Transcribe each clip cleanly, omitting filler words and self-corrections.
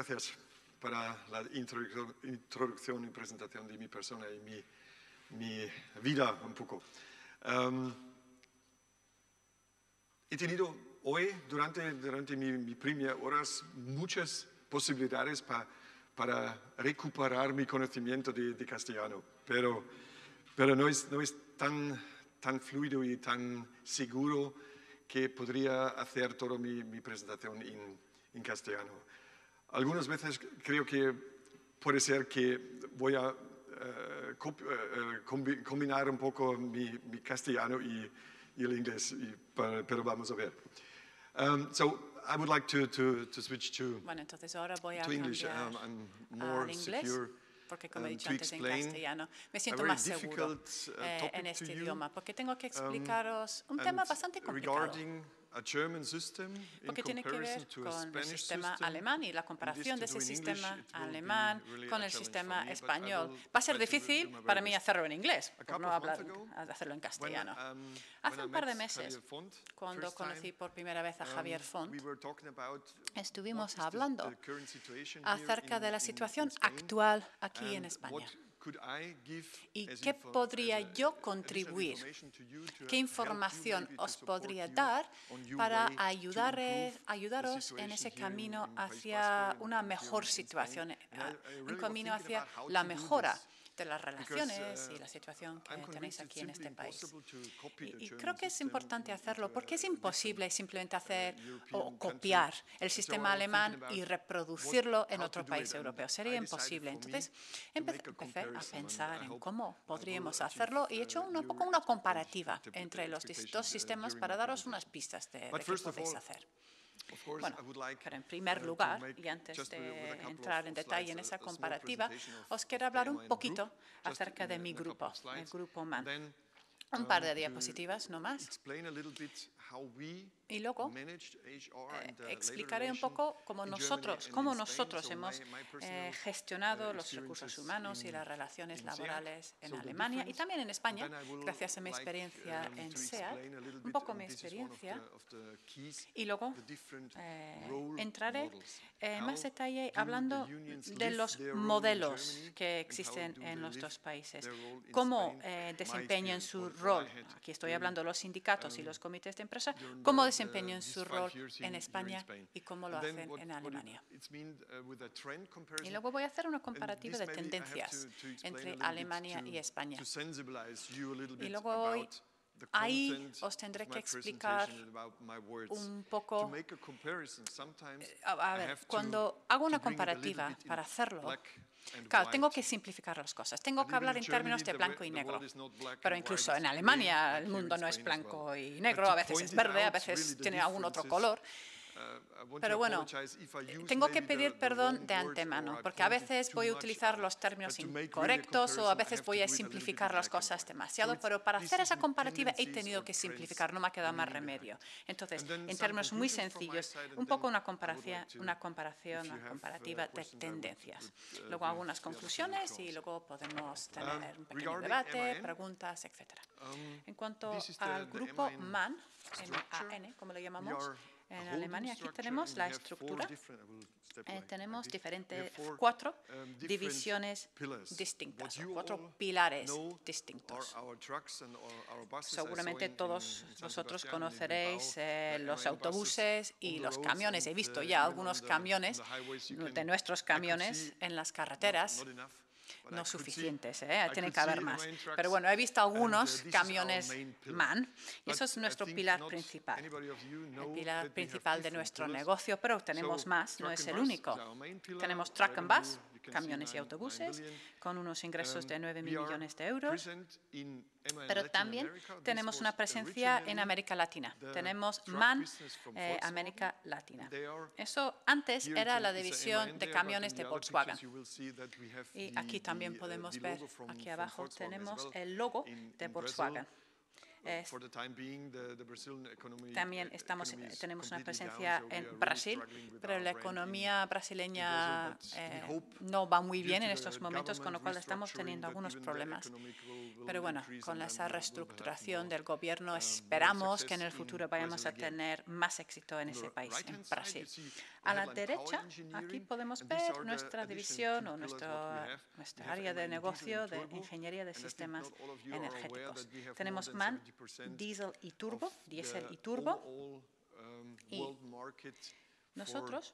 gracias para la introducción y presentación de mi persona y mi vida un poco. He tenido hoy, durante mi primeras horas, muchas posibilidades para recuperar mi conocimiento de castellano, pero no es tan fluido y tan seguro que podría hacer toda mi presentación en castellano. Algunas veces creo que puede ser que voy a combinar un poco mi castellano y el inglés, pero vamos a ver. So I would like to switch to Entonces ahora voy a English. cambiar I'm more al inglés, secure porque como he dicho to antes en explain castellano, me siento a más very seguro difficult en topic este to you, idioma, porque tengo que explicaros un tema bastante complicado, regarding a German system in porque tiene que comparison ver to a con el Spanish sistema system. alemán y la And comparación de this to ese do in English, sistema it will be alemán really con a el challenge sistema for me, but I español. will Va a ser try to do difícil my very para mí best. hacerlo en inglés, A por couple no of months hablar, ago, hacerlo en castellano. when Hace I un par de met meses, Javier Font, cuando first time, conocí por primera vez a Javier Font, we were talking about estuvimos what is hablando the current situation here acerca de la in situación Spain, actual aquí en and what España. could I give ¿Y as qué podría yo additional contribuir? information to you to ¿Qué help you información maybe to os support podría you dar on your para way to improve the ayudaros en situation ese here camino in País hacia Vasco una and here mejor in Spain? situación, And I un really was camino thinking hacia about how la to do mejora this, de las because relaciones y la situación que I'm tenéis convinced it's aquí en simply este país? impossible to copy the Y German creo que es system importante into hacerlo, porque es a imposible different simplemente hacer o European copiar country. el So sistema I was thinking alemán about y reproducirlo en how to otro do it, país and europeo. I Sería decided imposible. for me Entonces to make a empecé a comparison, and pensar I en hope cómo I will podríamos achieve hacerlo y he hecho un poco your una comparativa entre los dos expectations sistemas during para my daros unas presentation. pistas de But qué first of podéis all, hacer. of course, Bueno, I would like pero en primer to lugar, make y antes just with de a couple entrar en of detalle en slides, esa a small comparativa, presentation os of quiero hablar the un MAN poquito group, just acerca de in mi a couple grupo, of el slides, grupo and MAN. then Un par de to diapositivas, no más. explain a little bit how we Y luego managed HR and labor explicaré un relation poco cómo in Germany nosotros and in Spain. So hemos my personal gestionado los recursos experiences humanos y las relaciones in SEAT, laborales en so the Alemania y difference. también en And España, then I will gracias a mi like experiencia en to SEAT, explain a little un bit, poco and mi this is one experiencia, of the keys, y luego the different role entraré models. en más How detalle do the hablando unions de live los their role in modelos Germany, que and how existen do en they nuestros live países, their role in cómo Spain? My desempeñan experience, su what rol, I had aquí estoy during, hablando de los sindicatos y los comités de empresa, during cómo desempeñan these su 5 rol years en here in España Spain. y cómo lo And then hacen en Alemania. it's mean with a trend Y comparison. luego voy a hacer una And comparativa this de maybe I have tendencias to explain a entre little bit Alemania y España. to sensibilize you a little Y bit luego about the ahí content os tendré of que my explicar presentation and about my words. un To poco. make a comparison, sometimes A I ver, have cuando hago to una bring it a little comparativa bit in para hacerlo, black and claro, tengo white. que simplificar las cosas. Tengo que And even hablar in en términos Germany, de blanco y the negro. world is not black Pero and incluso white en gray, Alemania like el here in mundo no es Spain as well. blanco y But negro, to a veces point es it verde, a out, veces really the tiene algún otro differences, color. I want to Pero bueno, apologize if I use tengo que maybe pedir the perdón wrong de words or antemano, I porque a pointed veces too voy a much utilizar out. los términos But to make really a incorrectos o a comparison, I veces have to voy a do it a little bit simplificar in las black and cosas white. demasiado, So pero para this hacer is esa the comparativa he tendencies tenido or que trends simplificar, no me ha quedado más leading remedio. behind. Entonces, And then en some términos muy conclusions from my sencillos, side, and un then poco una I would like to, comparación, if you una have comparativa de questions, I tendencias. would Luego be algunas able to conclusiones y answer. luego podemos tener un pequeño Regarding debate, MAN, preguntas, etc. En cuanto this is al the grupo MAN MAN, structure. MAN, como lo We llamamos are a en holding Alemania, aquí structure, tenemos and la we have four estructura. different, I will step like Tenemos this. We have diferentes, four, cuatro different divisiones pillars. distintas, What you cuatro all pilares know distintos. are our trucks and our buses. Seguramente I saw todos in San vosotros Sebastián and in conoceréis Bilbao, los MAN buses autobuses on y the los roads, camiones. and He visto ya even algunos on camiones the highways you de can, nuestros I could camiones see en las carreteras. not enough, but No I could suficientes, see, tiene I que could haber see más. MAN trucks, Pero bueno, he visto and algunos this is our camiones main pillar. MAN y eso But es I nuestro think pilar not principal. anybody of you El know pilar that we have principal de different nuestro pillars. negocio, pero tenemos So, más, no truck es and el bus único. is our main pillar, Tenemos truck and revenue, bus, you can see camiones y 9 autobuses, billion. con unos ingresos de 9.000 We are millones de euros. present in MAN Pero Latin también America. This tenemos was una presencia en originally América Latina. the Tenemos truck MAN business from Volkswagen. América Latina. They are Eso antes here era la it's a división MAN de there, but camiones in de the other Volkswagen. pictures you will see that we have Y aquí también podemos the ver, logo from aquí abajo Volkswagen as tenemos well el logo in de Brazil. Volkswagen. También tenemos una presencia en Brasil, pero la economía brasileña no va muy bien en estos momentos, con lo cual estamos teniendo algunos problemas. Pero bueno, con esa reestructuración del gobierno esperamos que en el futuro vayamos a tener más éxito en ese país, en Brasil. A la derecha, aquí podemos ver nuestra división o nuestra área de negocio de ingeniería de sistemas energéticos. Tenemos MAN, diésel y turbo, y nosotros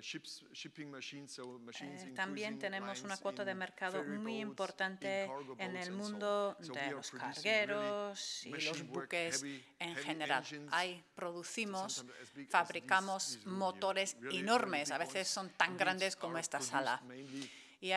también tenemos una cuota de mercado muy importante en el mundo de los cargueros y los buques en general. Ahí fabricamos motores enormes, a veces son tan grandes como esta sala. Y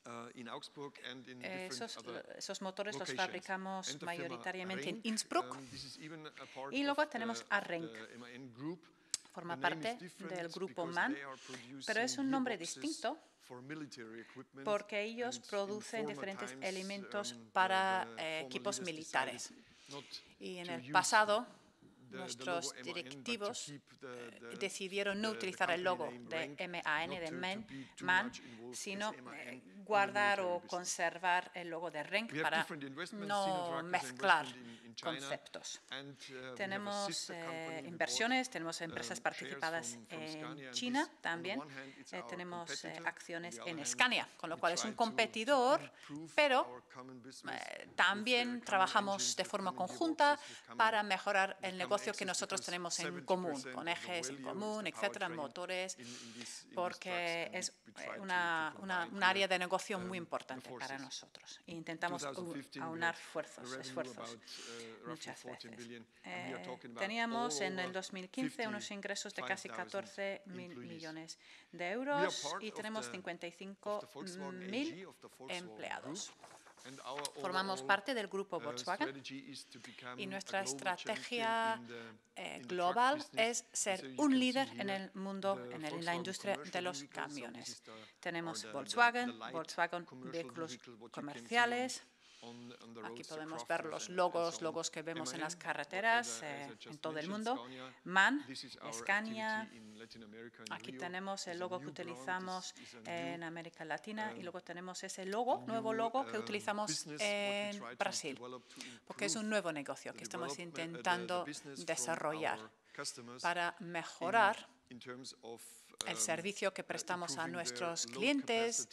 esos motores los fabricamos mayoritariamente en Innsbruck. Y luego tenemos a RENK. Forma parte del grupo MAN, pero es un nombre distinto porque ellos producen diferentes elementos para equipos militares. Y en el pasado, nuestros directivos decidieron no utilizar el logo de MAN, de MAN, sino guardar o conservar el logo de RENK para no mezclar conceptos. Tenemos inversiones, tenemos empresas participadas en China también, tenemos acciones en Scania, con lo cual es un competidor, pero también trabajamos de forma conjunta para mejorar el negocio que nosotros tenemos en común, con ejes en común, etcétera, motores, porque es un área de negocio muy importante para nosotros. E intentamos aunar esfuerzos muchas veces. Teníamos en el 2015 unos ingresos de casi 14.000 millones de euros y tenemos 55.000 empleados. Formamos parte del grupo Volkswagen y nuestra estrategia global es ser un líder en el mundo, en la industria de los camiones. Tenemos Volkswagen vehículos comerciales. Aquí podemos ver los logos que vemos en las carreteras en todo el mundo. MAN, Scania. Aquí tenemos el logo que utilizamos en América Latina y luego tenemos ese nuevo logo que utilizamos en Brasil, porque es un nuevo negocio que estamos intentando desarrollar para mejorar el servicio que prestamos a nuestros clientes,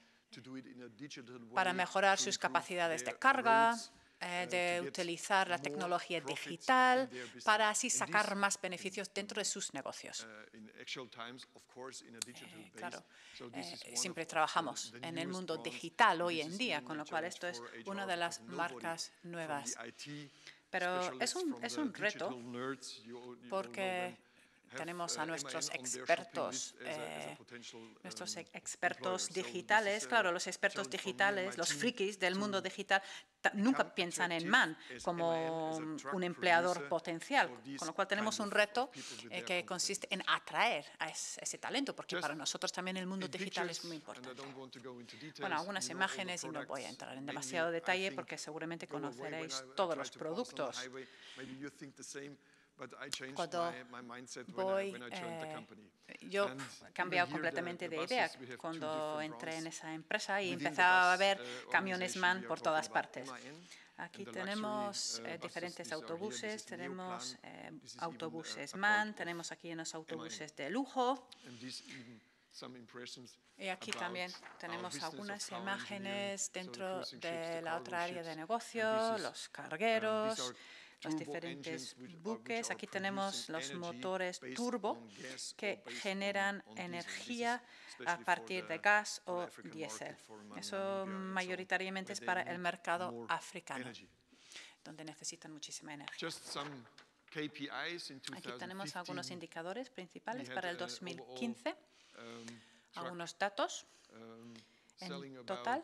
para mejorar sus capacidades de carga, de utilizar la tecnología digital para así sacar más beneficios dentro de sus negocios. Claro, siempre trabajamos en el mundo digital hoy en día, con lo cual esto es una de las marcas nuevas. Pero es un reto porque tenemos a nuestros expertos digitales. Claro, los expertos digitales, los frikis del mundo digital, nunca piensan en MAN como un empleador potencial, con lo cual tenemos un reto que consiste en atraer a ese talento, porque para nosotros también el mundo digital es muy importante. Bueno, algunas imágenes y no voy a entrar en demasiado detalle porque seguramente conoceréis todos los productos. Yo he cambiado completamente de idea cuando entré en esa empresa y empezaba a ver camiones MAN por todas partes. Aquí tenemos diferentes autobuses, tenemos autobuses MAN, tenemos aquí unos autobuses de lujo. Y aquí también tenemos algunas imágenes dentro de la otra área de negocio, los cargueros, los diferentes buques. Aquí tenemos los motores turbo que generan energía a partir de gas o diésel. Eso mayoritariamente es para el mercado africano, donde necesitan muchísima energía. Aquí tenemos algunos indicadores principales para el 2015, algunos datos. En total,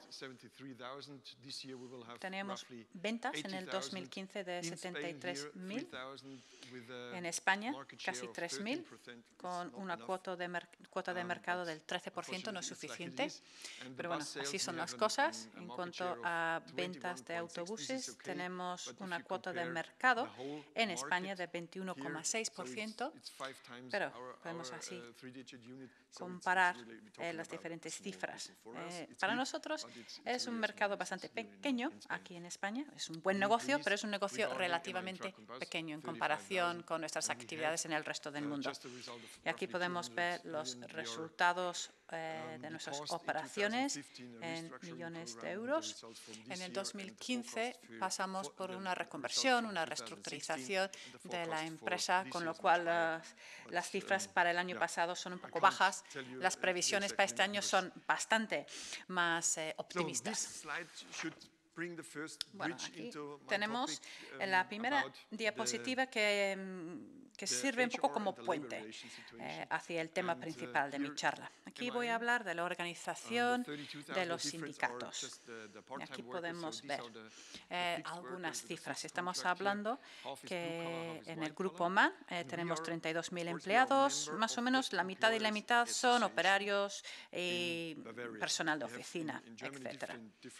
tenemos ventas en el 2015 de 73.000, en España casi 3.000, con una cuota de mercado del 13%, no es suficiente. Pero bueno, así son las cosas. En cuanto a ventas de autobuses, tenemos una cuota de mercado en España de 21,6%, pero podemos así comparar las diferentes cifras. Para nosotros es un mercado bastante pequeño aquí en España. Es un buen negocio, pero es un negocio relativamente pequeño en comparación con nuestras actividades en el resto del mundo. Y aquí podemos ver los resultados de nuestras operaciones en millones de euros. En el 2015 pasamos por una reconversión, una reestructurización de la empresa, con lo cual las cifras para el año pasado son un poco bajas. Las previsiones para este año son bastante más optimistas. Bueno, aquí tenemos la primera diapositiva que sirve un poco como puente hacia el tema principal de mi charla. Aquí voy a hablar de la organización de los sindicatos. Y aquí podemos ver algunas cifras. Estamos hablando que en el grupo MAN tenemos 32.000 empleados, más o menos la mitad y la mitad son operarios y personal de oficina, etc.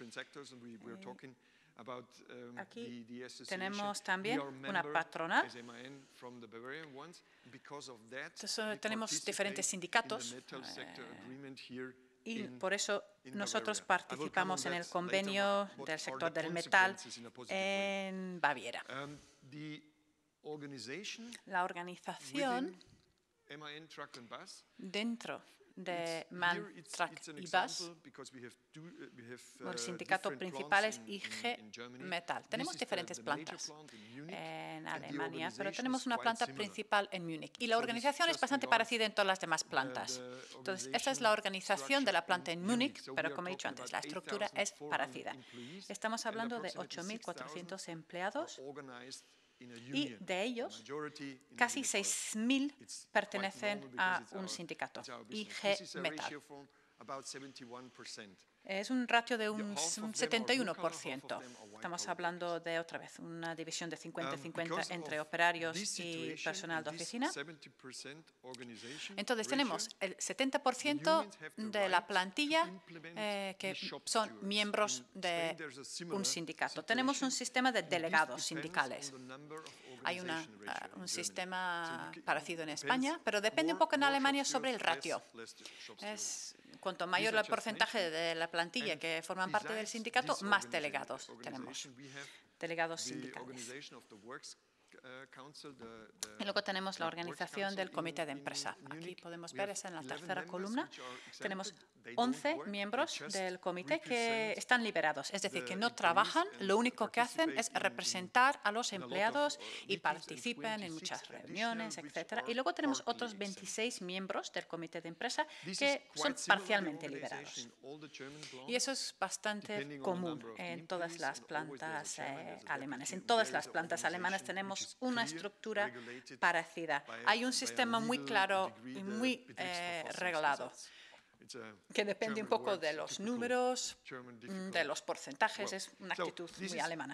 Aquí tenemos también una patronal. Entonces, tenemos diferentes sindicatos y por eso nosotros participamos en el convenio del sector del metal en Baviera. La organización dentro de MAN Truck y Bus, el sindicato principal es IG Metall. Tenemos diferentes plantas en Alemania, pero tenemos una planta principal en Múnich. Y la organización es bastante parecida en todas las demás plantas. Entonces, esta es la organización de la planta en Múnich, pero como he dicho antes, la estructura es parecida. Estamos hablando de 8.400 empleados. Y de ellos, casi 6.000 pertenecen a un sindicato, IG Metall. Es un ratio de un 71%. Estamos hablando de, otra vez, una división de 50-50 entre operarios y personal de oficina. Entonces, tenemos el 70% de la plantilla que son miembros de un sindicato. Tenemos un sistema de delegados sindicales. Hay un sistema parecido en España, pero depende un poco en Alemania sobre el ratio. Cuanto mayor el porcentaje de la plantilla que forman parte del sindicato, más delegados tenemos, delegados sindicales. Y luego tenemos la organización del comité de empresa. Aquí podemos ver, es en la tercera columna. Tenemos 11 miembros del comité que están liberados, es decir, que no trabajan, lo único que hacen es representar a los empleados y participan en muchas reuniones, etc. Y luego tenemos otros 26 miembros del comité de empresa que son parcialmente liberados. Y eso es bastante común en todas las plantas alemanas. En todas las plantas alemanas tenemos una estructura parecida. Hay un sistema muy claro y muy reglado, que depende un poco de los números, de los porcentajes. Es una actitud muy alemana.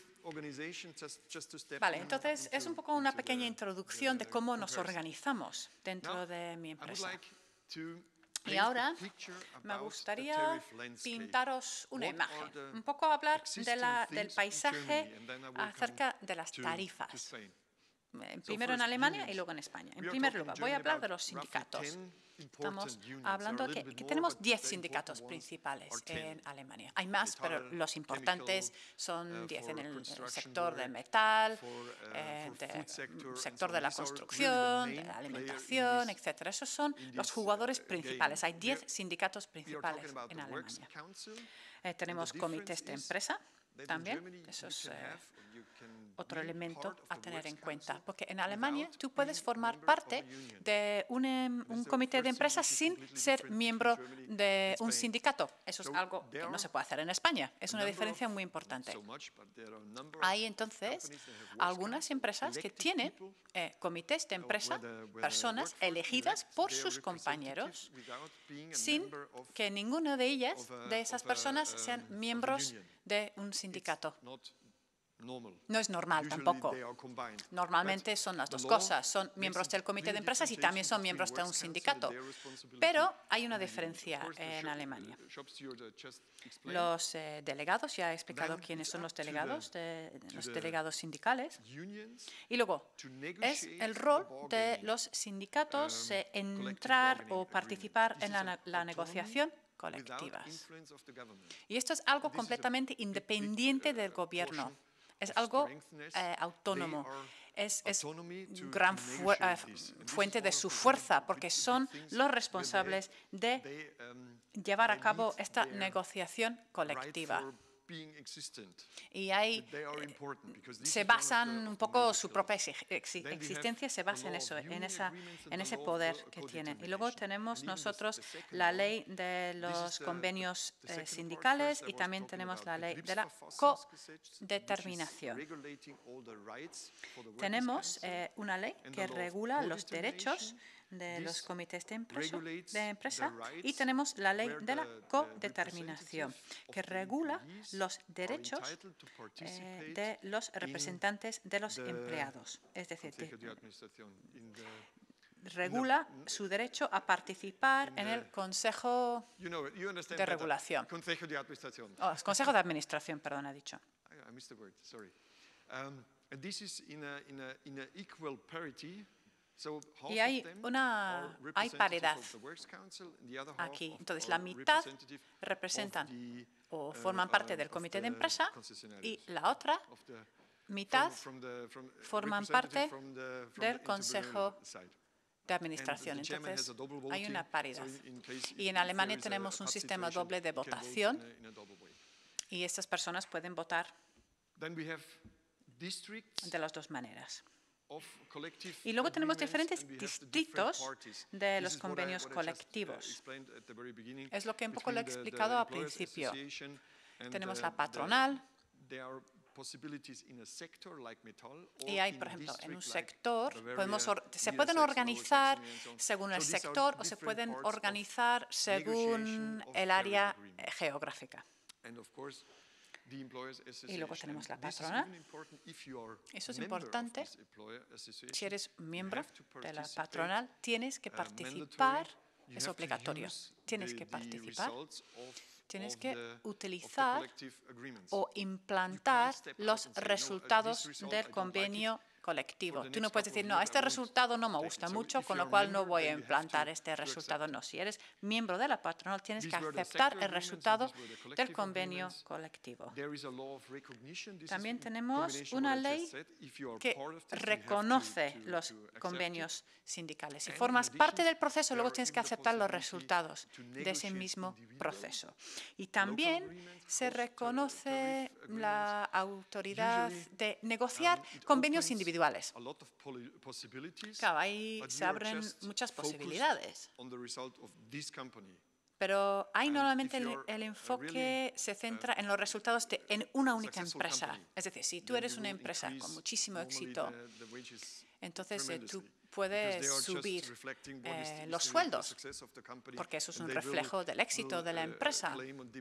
Vale, entonces es un poco una pequeña introducción de cómo nos organizamos dentro de mi empresa. Y ahora me gustaría pintaros una imagen, un poco hablar del paisaje acerca de las tarifas. Primero en Alemania y luego en España. En primer lugar, voy a hablar de los sindicatos. Estamos hablando que tenemos 10 sindicatos principales en Alemania. Hay más, pero los importantes son 10 en el sector del metal, del sector de la construcción, de la alimentación, etc. Esos son los jugadores principales. Hay 10 sindicatos principales en Alemania. Tenemos comités de empresa, También, eso es otro elemento a tener en cuenta, porque en Alemania tú puedes formar parte de un comité de empresa sin ser miembro de un sindicato. Eso es algo que no se puede hacer en España. Es una diferencia muy importante. Hay entonces algunas empresas que tienen comités de empresa, personas elegidas por sus compañeros, sin que ninguna de ellas, de esas personas, sean miembros de un sindicato. No es normal tampoco. Normalmente son las dos cosas. Son miembros del comité de empresas y también son miembros de un sindicato. Pero hay una diferencia en Alemania. Los delegados, ya he explicado quiénes son los delegados sindicales. Y luego, es el rol de los sindicatos entrar o participar en la negociación colectivas. Y esto es algo completamente independiente del gobierno. Es algo autónomo. Es gran fuente de su fuerza, porque son los responsables de llevar a cabo esta negociación colectiva. Y ahí se basan un poco, su propia existencia se basa en eso, en ese poder que tienen. Y luego tenemos nosotros la ley de los convenios sindicales y también tenemos la ley de la codeterminación. Tenemos una ley que regula los derechos de los comités de empresa y tenemos la ley de la codeterminación, que regula los derechos de los representantes de los empleados. Es decir, regula su derecho a participar en el Consejo de Regulación. Consejo de Administración, perdón, ha dicho. Y hay paridad aquí. Entonces, la mitad representan o forman parte del comité de empresa y la otra mitad forman parte del Consejo de Administración. Entonces, hay una paridad. Y en Alemania tenemos un sistema doble de votación y estas personas pueden votar de las dos maneras. Y luego tenemos diferentes distritos de los convenios colectivos. Es lo que un poco le he explicado al principio. Tenemos la patronal. Y hay, por ejemplo, en un sector, se pueden organizar según el sector o se pueden organizar según el área geográfica. Y luego tenemos la patronal. Eso es importante. Si eres miembro de la patronal, tienes que participar. Es obligatorio. Tienes que participar. Tienes que utilizar o implantar los resultados del convenio colectivo. Tú no puedes decir, no, este resultado no me gusta mucho, con lo cual no voy a implantar este resultado. No, si eres miembro de la patronal, tienes que aceptar el resultado del convenio colectivo. También tenemos una ley que reconoce los convenios sindicales. Si formas parte del proceso, luego tienes que aceptar los resultados de ese mismo proceso. Y también se reconoce la autoridad de negociar convenios individuales. Claro, ahí se abren muchas posibilidades. Pero ahí normalmente el enfoque se centra en los resultados en una única empresa. Es decir, si tú eres una empresa con muchísimo éxito, entonces tú puedes subir los sueldos, porque eso es un reflejo del éxito de la empresa.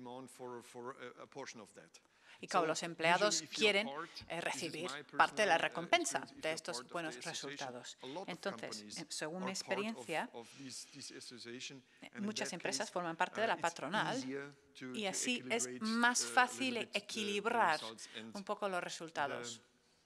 Y claro, los empleados quieren recibir parte de la recompensa de estos buenos resultados. Entonces, según mi experiencia, muchas empresas forman parte de la patronal y así es más fácil equilibrar un poco los resultados.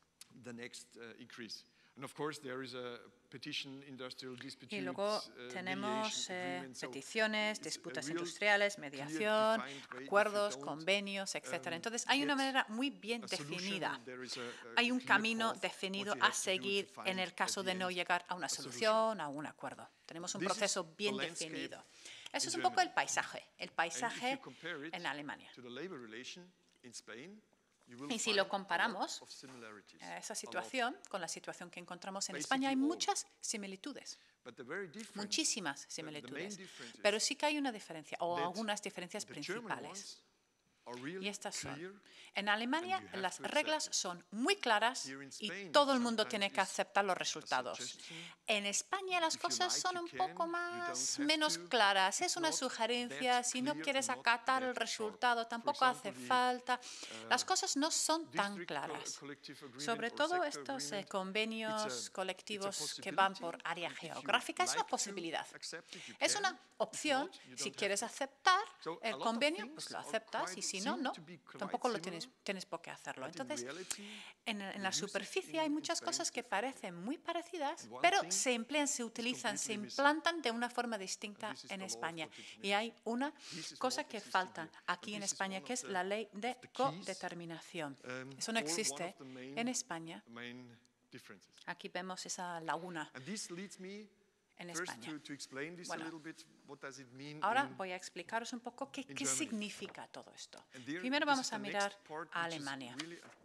Y luego tenemos peticiones, disputas industriales, mediación, acuerdos, convenios, etc. Entonces, hay una manera muy bien definida. Hay un camino definido a seguir en el caso de no llegar a una solución, a un acuerdo. Tenemos un proceso bien definido. Eso es un poco el paisaje en Alemania. Y si lo comparamos, esa situación con la situación que encontramos en España, hay muchas similitudes, muchísimas similitudes, pero sí que hay una diferencia o algunas diferencias principales. Y estas son: en Alemania las reglas son muy claras y todo el mundo tiene que aceptar los resultados. En España las cosas son un poco menos claras. Es una sugerencia, si no quieres acatar el resultado tampoco hace falta. Las cosas no son tan claras. Sobre todo estos convenios colectivos que van por área geográfica es una posibilidad. Es una opción. Si quieres aceptar el convenio, pues lo aceptas, y si no, no. Tampoco lo tienes por qué hacerlo. Entonces, en la superficie hay muchas cosas que parecen muy parecidas, pero se emplean, se utilizan, se implantan de una forma distinta en España. Y hay una cosa que falta aquí en España, que es la ley de codeterminación. Eso no existe en España. Aquí vemos esa laguna en España. Bueno, ahora voy a explicaros un poco qué significa todo esto. Primero vamos a mirar a Alemania.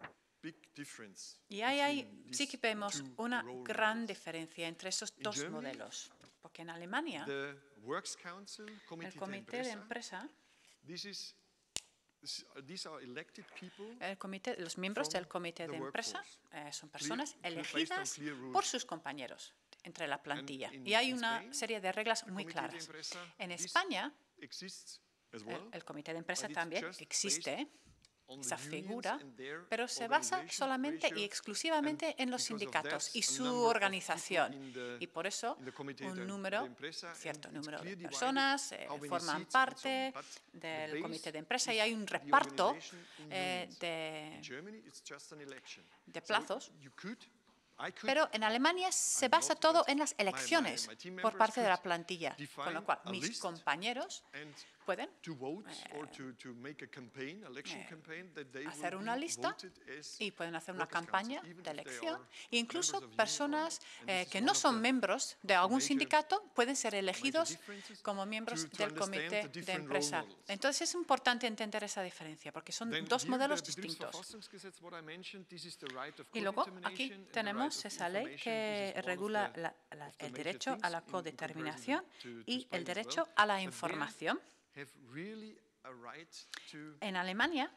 Y ahí sí que vemos una gran diferencia entre esos dos modelos. Porque en Alemania, el comité de empresa, los miembros del comité de empresa son personas elegidas por sus compañeros entre la plantilla. Y hay una serie de reglas muy claras. En España, el comité de empresa también existe, esa figura, pero se basa solamente y exclusivamente en los sindicatos y su organización. Y por eso cierto número de personas forman parte del comité de empresa y hay un reparto de plazos. Pero en Alemania se basa todo en las elecciones por parte de la plantilla, con lo cual mis compañeros pueden hacer una lista y pueden hacer una campaña de elección. E incluso personas que no son miembros de algún sindicato pueden ser elegidos como miembros del comité de empresa. Entonces es importante entender esa diferencia porque son dos modelos distintos. Y luego aquí tenemos esa ley que regula el derecho a la codeterminación y el derecho a la información. En Alemania,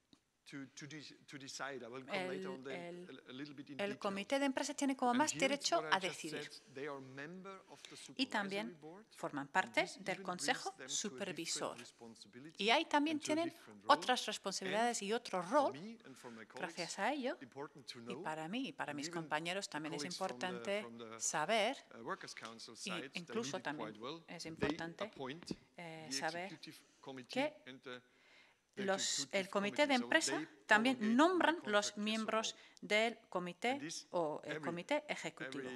el comité de empresa tiene como más derecho a decidir y también forman parte del consejo supervisor. Y ahí también tienen otras responsabilidades y otro rol. Gracias a ello, y para mí y para mis compañeros también es importante saber, y incluso también es importante saber que el comité de empresa también nombran los miembros del comité o el comité ejecutivo.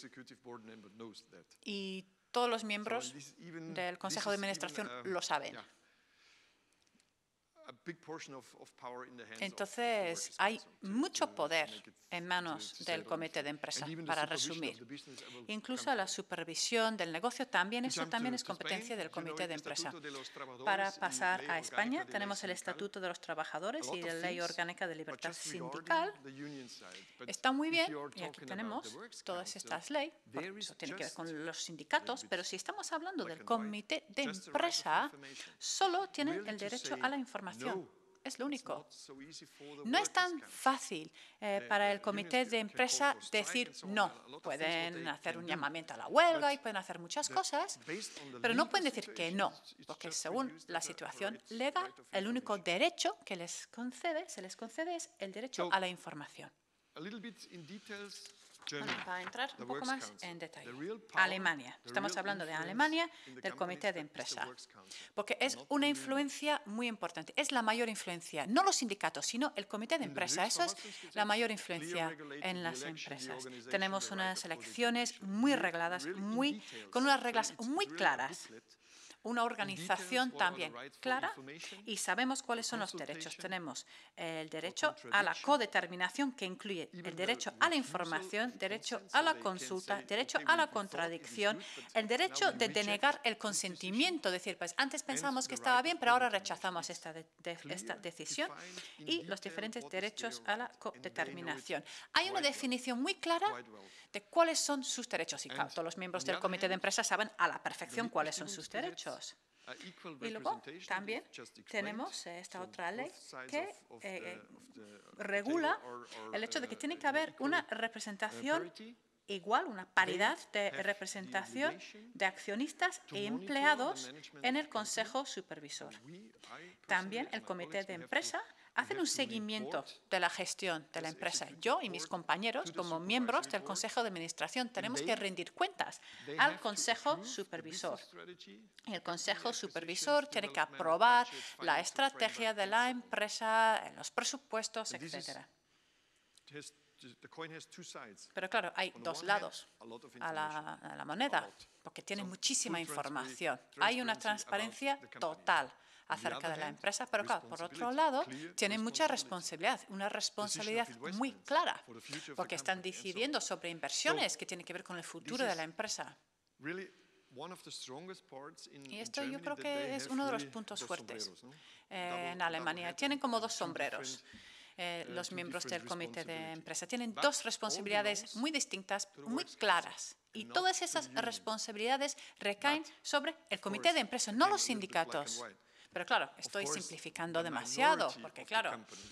Y todos los miembros del consejo de administración lo saben. Entonces, hay mucho poder en manos del comité de empresa, para resumir. Incluso la supervisión del negocio también, eso también es competencia del comité de empresa. Para pasar a España, tenemos el Estatuto de los Trabajadores y la Ley Orgánica de Libertad Sindical. Está muy bien, y aquí tenemos todas estas leyes, porque eso tiene que ver con los sindicatos, pero si estamos hablando del comité de empresa, solo tienen el derecho a la información. Es lo único. No es tan fácil para el comité de empresa decir no. Pueden hacer un llamamiento a la huelga y pueden hacer muchas cosas, pero no pueden decir que no, porque según la situación legal, el único derecho que se les concede es el derecho a la información. Para entrar un poco más en detalle. Alemania. Estamos hablando de Alemania, del comité de empresa, porque es una influencia muy importante. Es la mayor influencia, no los sindicatos, sino el comité de empresa. Eso es la mayor influencia en las empresas. Tenemos unas elecciones muy regladas, con unas reglas muy claras. una organización también clara y sabemos cuáles son los derechos. Tenemos el derecho a la codeterminación, que incluye el derecho a la información, derecho a la consulta, derecho a la contradicción, el derecho de denegar el consentimiento, decir, pues antes pensábamos que estaba bien, pero ahora rechazamos esta decisión, y los diferentes derechos a la codeterminación. Hay una definición muy clara de cuáles son sus derechos y todos los miembros del comité de empresa saben a la perfección cuáles son sus derechos. Y luego también tenemos esta otra ley que regula el hecho de que tiene que haber una representación igual, una paridad de representación de accionistas y empleados en el Consejo Supervisor. También el comité de empresa hacen un seguimiento de la gestión de la empresa. Yo y mis compañeros, como miembros del Consejo de Administración, tenemos que rendir cuentas al Consejo Supervisor. Y el Consejo Supervisor tiene que aprobar la estrategia de la empresa, los presupuestos, etc. Pero claro, hay dos lados a la moneda, porque tiene muchísima información. Hay una transparencia total acerca de la empresa, pero claro, por otro lado, tienen mucha responsabilidad, una responsabilidad muy clara, porque están decidiendo sobre inversiones que tienen que ver con el futuro de la empresa. Y esto yo creo que es uno de los puntos fuertes en Alemania. Tienen como dos sombreros. Los miembros del comité de empresa tienen dos responsabilidades muy distintas, muy claras. Y todas esas responsabilidades recaen sobre el comité de empresa, no los sindicatos. Pero claro, estoy simplificando demasiado, porque claro,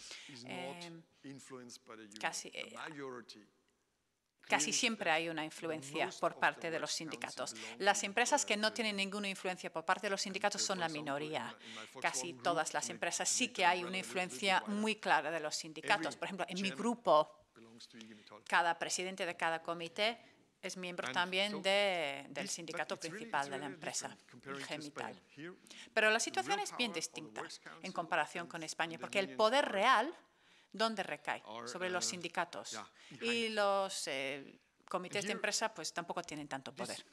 casi siempre hay una influencia por parte de los sindicatos. Las empresas que no tienen ninguna influencia por parte de los sindicatos son la minoría. Casi todas las empresas sí que hay una influencia muy clara de los sindicatos. Por ejemplo, en mi grupo, cada presidente de cada comité es miembro también del sindicato principal de la empresa, Gemital. Pero la situación es bien distinta en comparación con España, porque el poder real, ¿dónde recae? Sobre los sindicatos. Y los comités de empresa pues tampoco tienen tanto poder.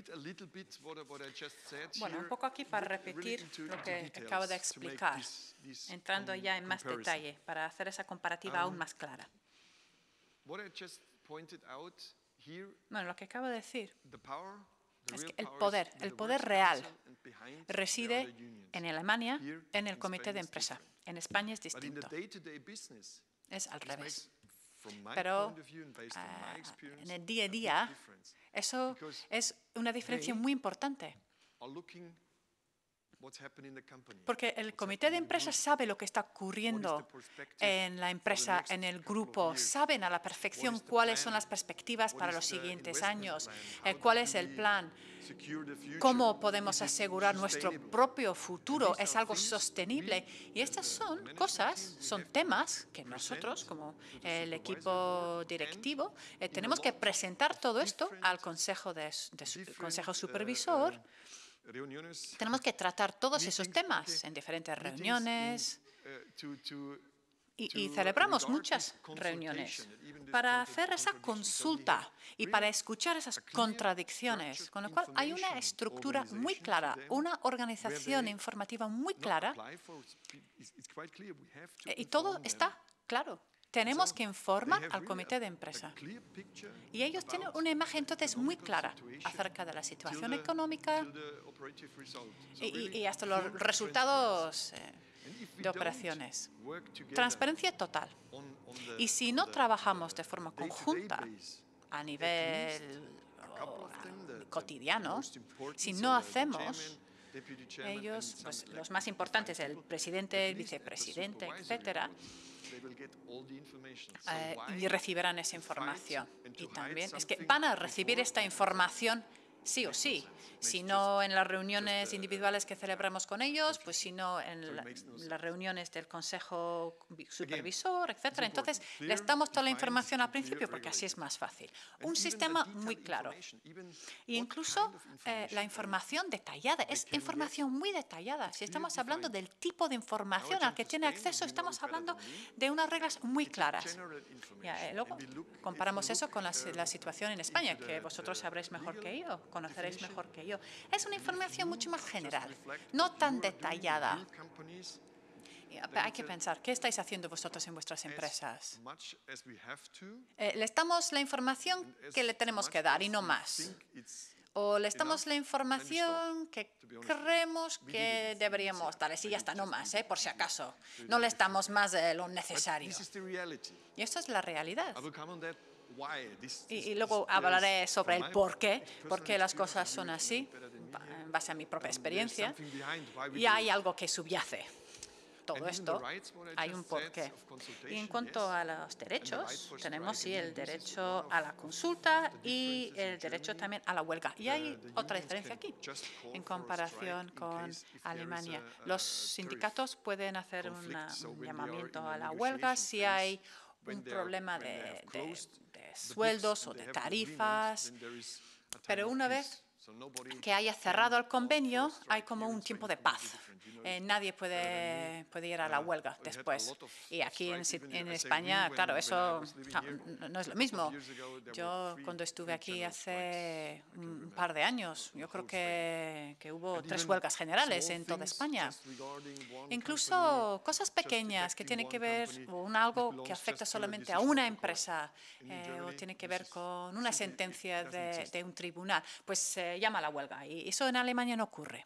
Bueno, un poco aquí para repetir lo que acabo de explicar, entrando ya en más detalle, para hacer esa comparativa aún más clara. Bueno, lo que acabo de decir es que el poder real reside en Alemania, en el comité de empresa. En España es distinto. Es al revés. Pero en el día a día, eso es una diferencia muy importante. Porque el comité de empresa sabe lo que está ocurriendo en la empresa, en el grupo. Saben a la perfección cuáles son las perspectivas para los siguientes años, cuál es el plan, cómo podemos asegurar nuestro propio futuro. Es algo sostenible. Y estas son cosas, son temas que nosotros, como el equipo directivo, tenemos que presentar todo esto al Consejo Supervisor. Tenemos que tratar todos esos temas en diferentes reuniones y celebramos muchas reuniones para hacer esa consulta y para escuchar esas contradicciones, con lo cual hay una estructura muy clara, una organización informativa muy clara y todo está claro. Tenemos que informar al comité de empresa. Y ellos tienen una imagen entonces muy clara acerca de la situación económica y hasta los resultados de operaciones. Transparencia total. Y si no trabajamos de forma conjunta a nivel cotidiano, si no hacemos, ellos, pues, los más importantes, el presidente, el vicepresidente, etcétera, y recibirán esa información. Y también es que van a recibir esta información sí o sí. Si no en las reuniones individuales que celebramos con ellos, pues si no en las reuniones del Consejo Supervisor, etcétera. Entonces, les damos toda la información al principio porque así es más fácil. Un sistema muy claro. E incluso la información detallada, es información muy detallada. Si estamos hablando del tipo de información al que tiene acceso, estamos hablando de unas reglas muy claras. Luego, comparamos eso con la situación en España, que vosotros sabréis mejor que yo. conoceréis mejor que yo. Es una información mucho más general, no tan detallada. Hay que pensar, ¿qué estáis haciendo vosotros en vuestras empresas? ¿Les damos la información que le tenemos que dar y no más? ¿O les damos la información que creemos que deberíamos darles y ya está, no más, por si acaso? No les damos más de lo necesario. Y esto es la realidad. Y luego hablaré sobre el por qué las cosas son así, en base a mi propia experiencia. Y hay algo que subyace todo esto, hay un porqué. Y en cuanto a los derechos, tenemos sí el derecho a la consulta y el derecho también a la huelga. Y hay otra diferencia aquí, en comparación con Alemania. Los sindicatos pueden hacer un llamamiento a la huelga si hay un problema de sueldos o de tarifas, pero una vez que haya cerrado el convenio, hay como un tiempo de paz. Nadie puede ir a la huelga después. Y aquí en España, claro, eso no es lo mismo. Yo cuando estuve aquí hace un par de años, yo creo que hubo 3 huelgas generales en toda España. Incluso cosas pequeñas que tienen que ver con algo que afecta solamente a una empresa o tiene que ver con una sentencia de un tribunal, pues se llama a la huelga. Y eso en Alemania no ocurre.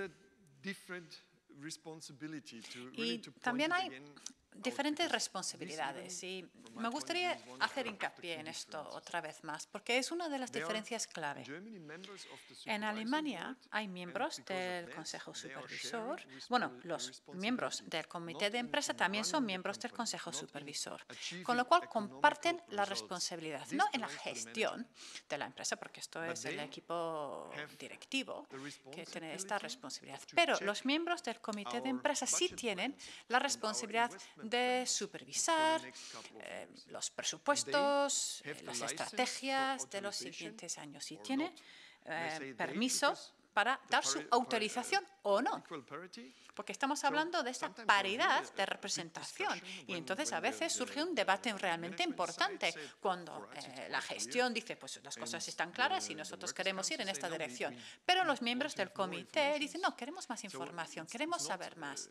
Y también hay diferentes responsabilidades y me gustaría hacer hincapié en esto otra vez más porque es una de las diferencias clave. En Alemania hay miembros del Consejo Supervisor. Bueno, los miembros del Comité de Empresa también son miembros del Consejo Supervisor, con lo cual comparten la responsabilidad, no en la gestión de la empresa, porque esto es el equipo directivo que tiene esta responsabilidad, pero los miembros del Comité de Empresa sí tienen la responsabilidad de supervisar los presupuestos, las estrategias de los siguientes años y tiene permiso para dar su autorización o no, porque estamos hablando de esa paridad de representación y entonces a veces surge un debate realmente importante cuando la gestión dice pues las cosas están claras y nosotros queremos ir en esta dirección, pero los miembros del comité dicen no, queremos más información, queremos saber más.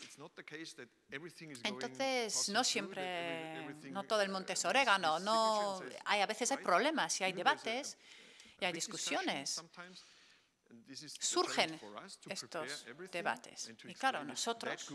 Entonces, no siempre, no todo el monte es orégano, a veces hay problemas y hay debates y hay discusiones. Surgen estos debates y claro, nosotros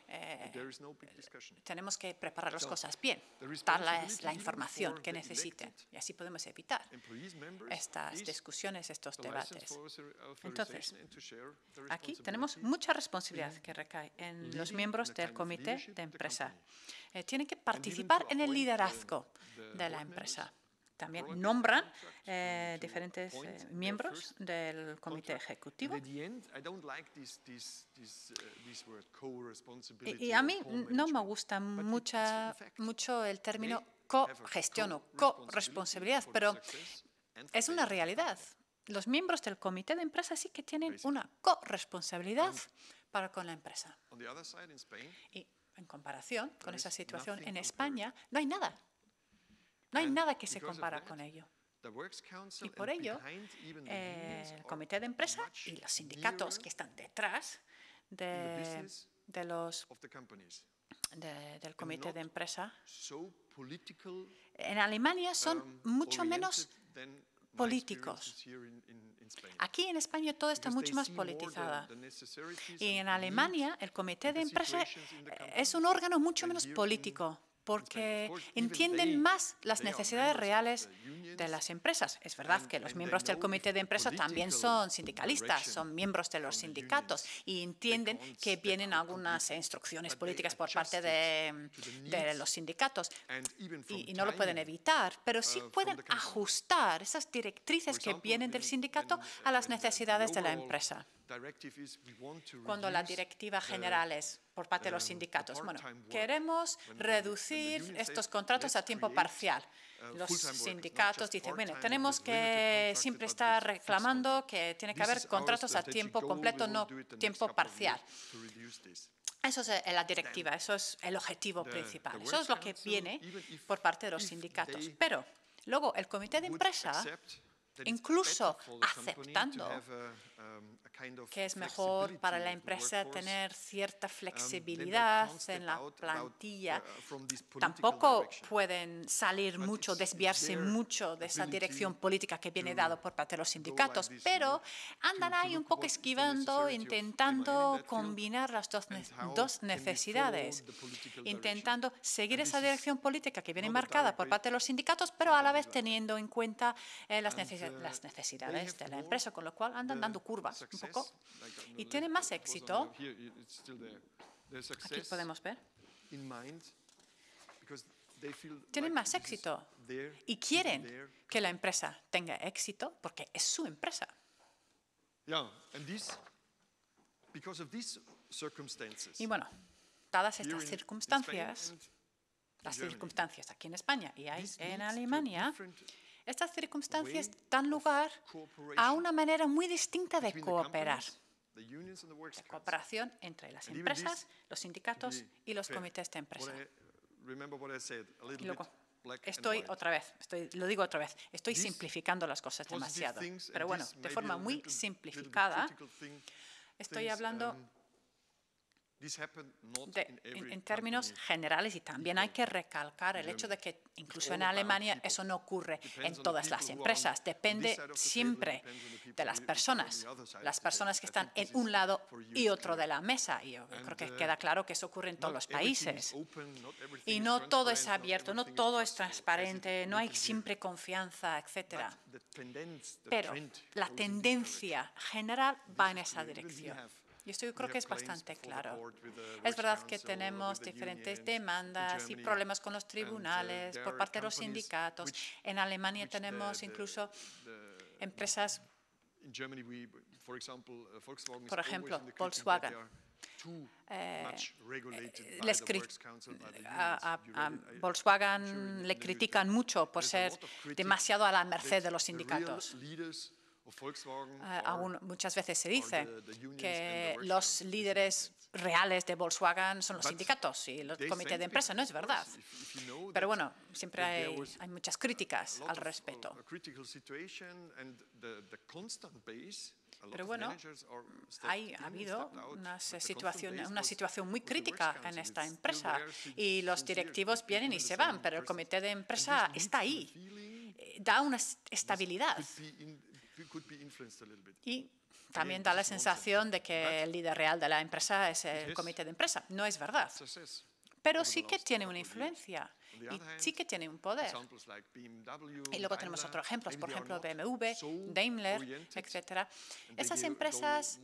tenemos que preparar las cosas bien, darles la información que necesiten y así podemos evitar estas discusiones, estos debates. Entonces, aquí tenemos mucha responsabilidad que recae en los miembros del comité de empresa. Tienen que participar en el liderazgo de la empresa. También nombran diferentes miembros del comité ejecutivo. Y a mí no me gusta mucho el término cogestión o corresponsabilidad, pero es una realidad. Los miembros del comité de empresa sí que tienen una corresponsabilidad para con la empresa. Y en comparación con esa situación en España, no hay nada. No hay nada que se compara con ello. Y por ello, el comité de empresa y los sindicatos que están detrás del comité de empresa en Alemania son mucho menos políticos. Aquí en España todo está mucho más politizado. Y en Alemania el comité de empresa es un órgano mucho menos político, porque entienden más las necesidades reales de las empresas. Es verdad que los miembros del comité de empresa también son sindicalistas, son miembros de los sindicatos y entienden que vienen algunas instrucciones políticas por parte de los sindicatos y no lo pueden evitar, pero sí pueden ajustar esas directrices que vienen del sindicato a las necesidades de la empresa. Cuando la directiva general es por parte de los sindicatos, bueno, queremos reducir estos contratos a tiempo parcial. Los sindicatos dicen, bueno, tenemos que siempre estar reclamando que tiene que haber contratos a tiempo completo, no tiempo parcial. Eso es la directiva, eso es el objetivo principal, eso es lo que viene por parte de los sindicatos. Pero luego el comité de empresa incluso aceptando que es mejor para la empresa tener cierta flexibilidad en la plantilla. Tampoco pueden salir mucho, desviarse mucho de esa dirección política que viene dada por parte de los sindicatos, pero andan ahí un poco esquivando, intentando combinar las dos necesidades, intentando seguir esa dirección política que viene marcada por parte de los sindicatos, pero a la vez teniendo en cuenta las necesidades de la empresa, con lo cual andan dando curvas un poco. Y tienen más éxito, aquí podemos ver, tienen más éxito y quieren que la empresa tenga éxito porque es su empresa. Y bueno, dadas estas circunstancias, las circunstancias aquí en España y ahí en Alemania, estas circunstancias dan lugar a una manera muy distinta de cooperar, de cooperación entre las empresas, los sindicatos y los comités de empresa. Y luego, lo digo otra vez, estoy simplificando las cosas demasiado, pero bueno, de forma muy simplificada, estoy hablando en términos generales, y también hay que recalcar el hecho de que incluso en Alemania eso no ocurre en todas las empresas. Depende siempre de las personas que están en un lado y otro de la mesa. Y yo creo que queda claro que eso ocurre en todos los países. Y no todo es abierto, no todo es transparente, no hay siempre confianza, etc. Pero la tendencia general va en esa dirección. Y esto yo creo que es bastante claro. Es verdad que tenemos diferentes demandas y problemas con los tribunales por parte de los sindicatos. En Alemania tenemos incluso empresas, por ejemplo, Volkswagen. A Volkswagen le critican mucho por ser demasiado a la merced de los sindicatos. Aún muchas veces se dice que los líderes reales de Volkswagen son los sindicatos y el comité de empresa. No es verdad. Pero bueno, siempre hay muchas críticas al respecto. Pero bueno, ha habido una situación muy crítica en esta empresa y los directivos vienen y se van, pero el comité de empresa está ahí, da una estabilidad. Y también da la sensación de que el líder real de la empresa es el comité de empresa. No es verdad. Pero sí que tiene una influencia y sí que tiene un poder. Y luego tenemos otros ejemplos, por ejemplo, BMW, Daimler, etc. Esas empresas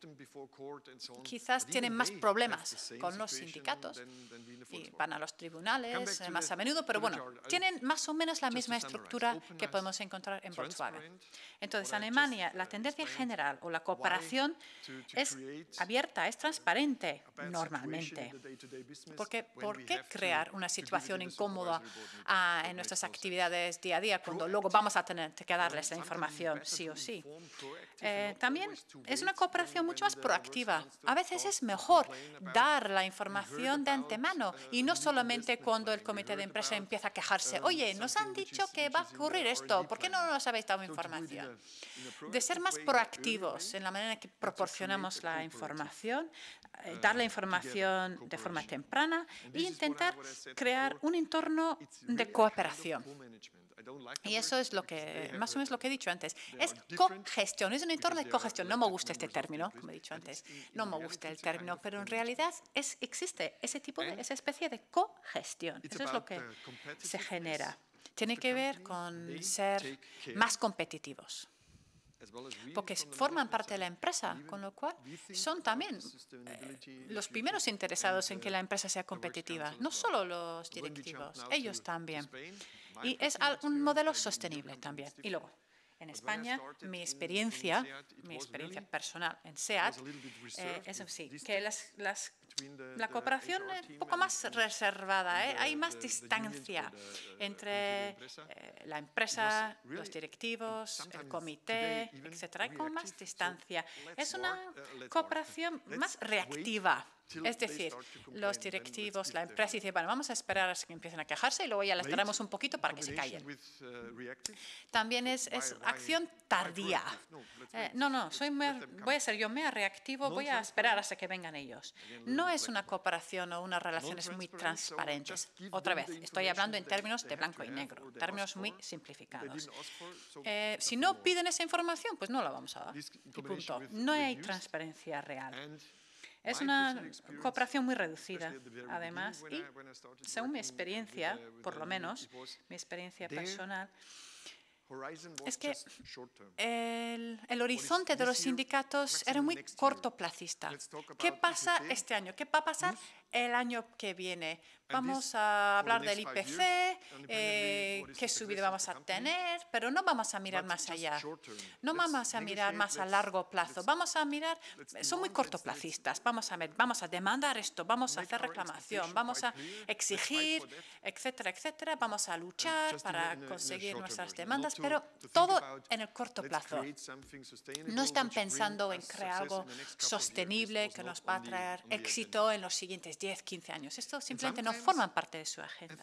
quizás tienen más problemas con los sindicatos y van a los tribunales más a menudo, pero bueno, tienen más o menos la misma estructura que podemos encontrar en Volkswagen. Entonces, en Alemania, la tendencia general o la cooperación es abierta, es transparente normalmente. Porque ¿por qué crear una situación incómoda en nuestras actividades día a día cuando luego vamos a tener que darles la información sí o sí? También es una cooperación mucho más proactiva. A veces es mejor dar la información de antemano y no solamente cuando el comité de empresa empieza a quejarse. Oye, nos han dicho que va a ocurrir esto, ¿por qué no nos habéis dado información? De ser más proactivos en la manera en que proporcionamos la información, dar la información de forma temprana e intentar crear un entorno de cooperación. Y eso es más o menos lo que he dicho antes. Es cogestión, es un entorno de cogestión. No me gusta este término, como he dicho antes. No me gusta el término, pero en realidad existe esa especie de cogestión. Eso es lo que se genera. Tiene que ver con ser más competitivos, porque forman parte de la empresa, con lo cual son también los primeros interesados en que la empresa sea competitiva, no solo los directivos, ellos también. Y es un modelo sostenible también. Y luego, en España, mi experiencia personal en SEAT es así, que la cooperación es un poco más reservada, hay más distancia entre la empresa, los directivos, el comité, etc. Hay como más distancia. Es una cooperación más reactiva. Es decir, los directivos, la empresa dice, bueno, vamos a esperar a que empiecen a quejarse y luego ya les daremos un poquito para que se callen. También es acción tardía. No, voy a ser yo mea reactivo, voy a esperar hasta que vengan ellos. No es una cooperación o unas relaciones muy transparentes. Otra vez, estoy hablando en términos de blanco y negro, términos muy simplificados. Si no piden esa información, pues no la vamos a dar. Y punto. No hay transparencia real. Es una cooperación muy reducida, además, y según mi experiencia, por lo menos, mi experiencia personal, es que el horizonte de los sindicatos era muy cortoplacista. ¿Qué pasa este año? ¿Qué va a pasar el año que viene? Vamos a hablar del IPC, qué subida vamos a tener, pero no vamos a mirar más allá. No vamos a mirar más a largo plazo. Vamos a mirar, son muy cortoplacistas. Vamos a demandar esto, vamos a hacer reclamación, vamos a exigir, etcétera, etcétera. Vamos a luchar para conseguir nuestras demandas, pero todo en el corto plazo. No están pensando en crear algo sostenible que nos va a traer éxito en los siguientes 10, 15 años. Esto simplemente no forma parte de su agenda.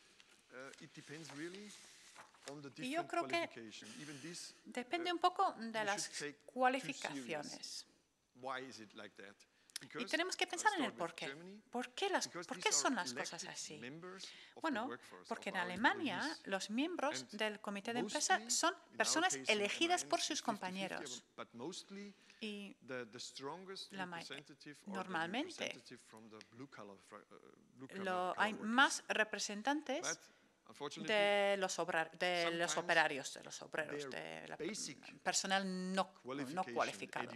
Y yo creo que depende un poco de las cualificaciones. Y tenemos que pensar en el porqué. ¿Por qué son las cosas así? Bueno, porque en Alemania los miembros del comité de empresa son personas elegidas por sus compañeros. Y normalmente hay más representantes de los operarios, del personal no cualificado.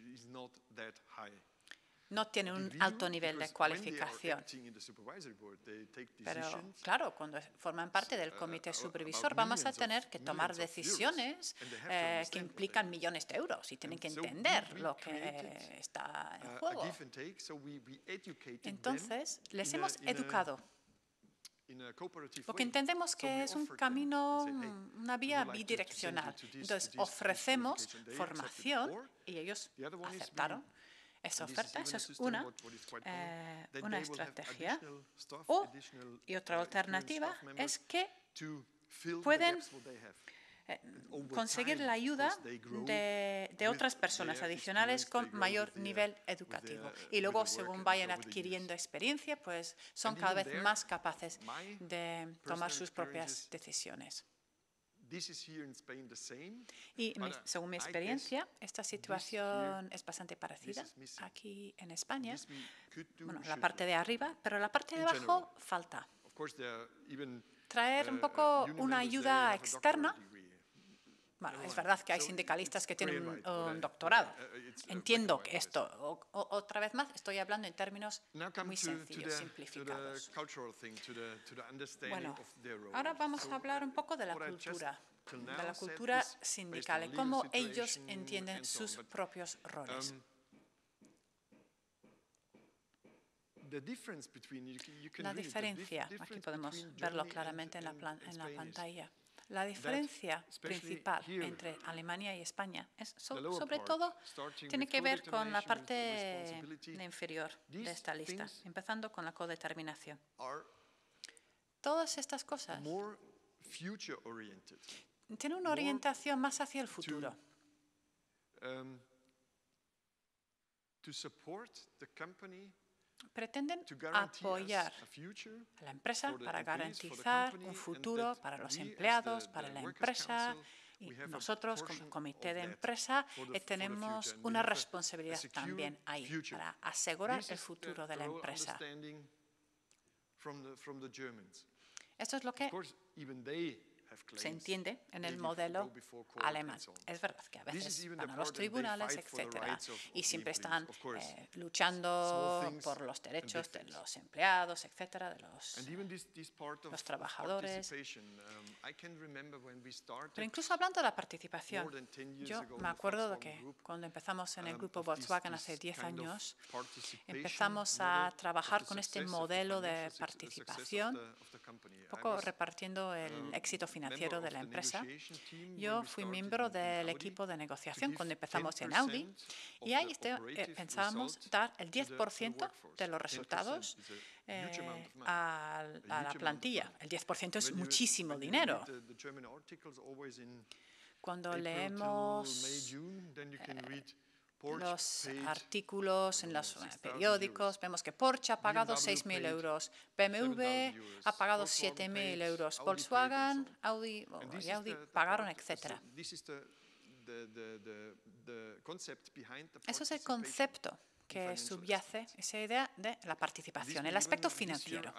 No tiene un alto nivel de cualificación. Pero, claro, cuando forman parte del comité supervisor vamos a tener que tomar decisiones que implican millones de euros y tienen que entender lo que está en juego. Entonces, les hemos educado. Porque entendemos que es un camino, una vía bidireccional. Entonces, ofrecemos formación y ellos aceptaron esa oferta. Esa es una estrategia. Y otra alternativa es que pueden conseguir la ayuda de otras personas adicionales con mayor nivel educativo. Y luego, según vayan adquiriendo experiencia, pues son cada vez más capaces de tomar sus propias decisiones. Y según mi experiencia, esta situación es bastante parecida aquí en España. Bueno, la parte de arriba, pero la parte de abajo falta. Traer un poco una ayuda externa. Bueno, es verdad que hay sindicalistas que tienen un doctorado. Entiendo que esto, otra vez más, estoy hablando en términos muy sencillos, simplificados. Bueno, ahora vamos a hablar un poco de la cultura sindical y cómo ellos entienden sus propios roles. La diferencia, aquí podemos verlo claramente en la pantalla. La diferencia principal entre Alemania y España es, sobre todo, tiene que ver con la parte inferior de esta lista, empezando con la codeterminación. Todas estas cosas tienen una orientación más hacia el futuro. Pretenden apoyar a la empresa para garantizar un futuro para los empleados, para la empresa, y nosotros como comité de empresa tenemos una responsabilidad también ahí para asegurar el futuro de la empresa. Esto es lo que se entiende en el modelo alemán. Es verdad que a veces van a los tribunales, etcétera, y siempre están luchando por los derechos de los empleados, etcétera, de los trabajadores. Pero incluso hablando de la participación, yo me acuerdo de que cuando empezamos en el grupo Volkswagen hace 10 años, empezamos a trabajar con este modelo de participación, un poco repartiendo el éxito financiero financiero de la empresa. Yo fui miembro del equipo de negociación cuando empezamos en Audi y ahí pensábamos dar el 10% de los resultados a la plantilla. El 10% es muchísimo dinero. Cuando leemos los artículos en los periódicos, vemos que Porsche ha pagado 6.000 euros, BMW ha pagado 7.000 euros, Volkswagen, Audi pagaron, etc. Eso es el concepto que subyace esa idea de la participación, el aspecto financiero.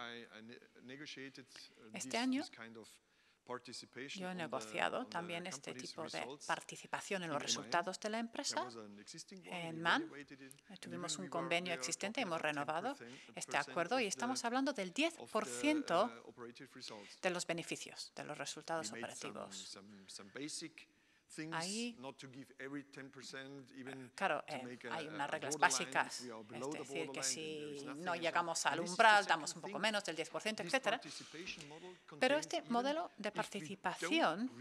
Este año yo he negociado también este tipo de participación en los resultados de la empresa. En MAN tuvimos un convenio existente, hemos renovado este acuerdo y estamos hablando del 10% de los beneficios, de los resultados operativos. Ahí, claro, hay unas reglas básicas, es decir, que si no llegamos al umbral, damos un poco menos del 10%, etc. Pero este modelo de participación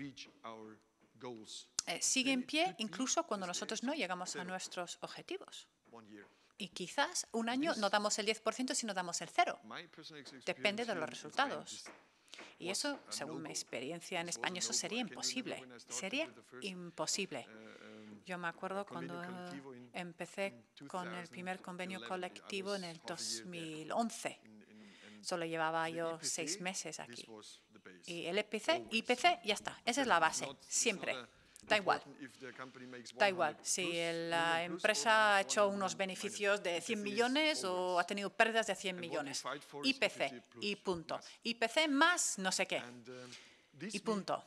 sigue en pie incluso cuando nosotros no llegamos a nuestros objetivos. Y quizás un año no damos el 10%, sino damos el 0%. Depende de los resultados. Y eso, según mi experiencia en España, eso sería imposible. Sería imposible. Yo me acuerdo cuando empecé con el primer convenio colectivo en el 2011. Solo llevaba yo 6 meses aquí. Y el IPC, ya está. Esa es la base, siempre. Da igual. Da igual si la empresa ha hecho unos beneficios de 100 millones o ha tenido pérdidas de 100 millones. IPC y punto. IPC más no sé qué. Y punto.